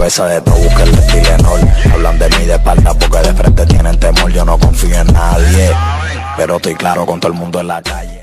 cabeza de todo, busca el Tylenol. Hablan de mí de espalda porque de frente tienen temor. Yo no confío en nadie, pero estoy claro con todo el mundo en la calle.